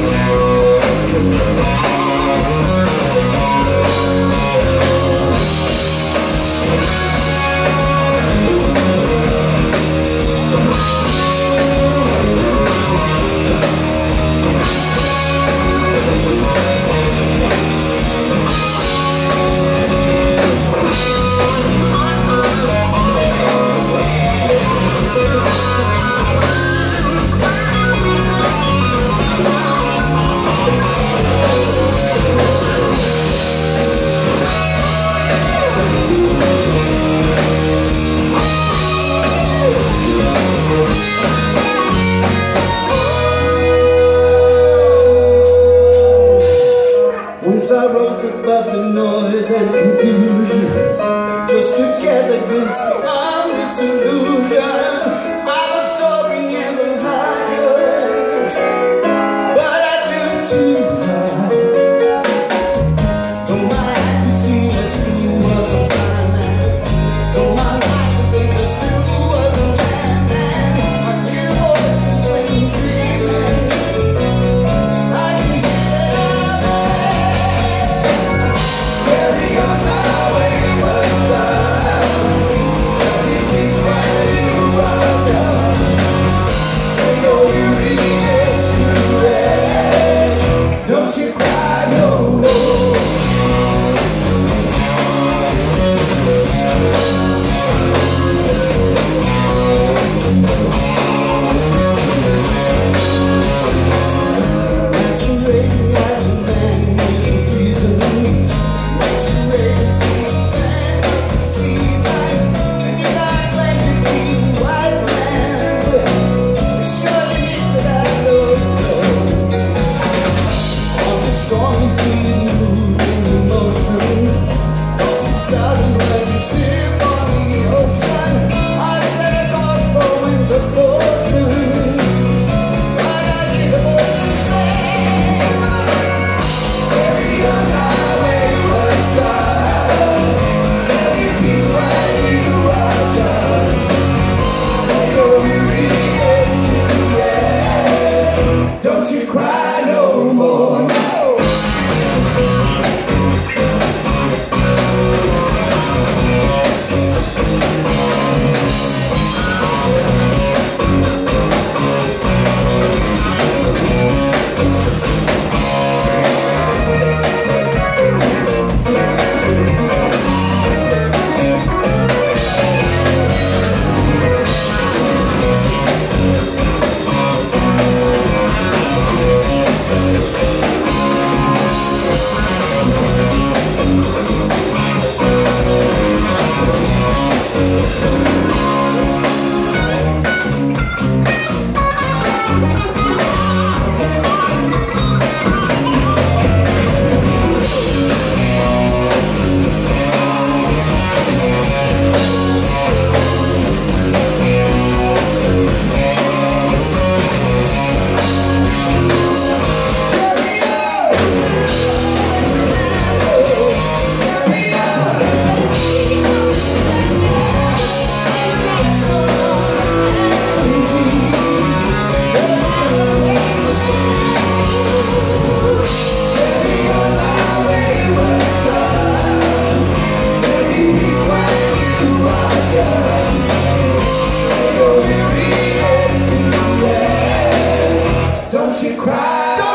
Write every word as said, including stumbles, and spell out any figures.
I rose above the noise and confusion, just together against the boundless illusion. I was soaring ever higher, but I took too high. Though my eyes could see, I still was a blind man. Though my mind could think, I still was a madman. I hear voices when I'm dreaming. I can hear them say, carry on my wayward son. Tell me please what you have done. When your weary gets too rest, don't you cry no more. Masquerading as a man with reason, masquerade is the man of the sea life. And if I claim to be a wise man, well, it surely means that I don't know. On the stormy sea, moving the motion, tossing cloud and rain, ship on the ocean. I set a course for winds of fortune, but I hear the voices say, carry on my wayward son. Tell me please what you have done. When your weary gets too rest, don't you cry no more, no. Don't you cry.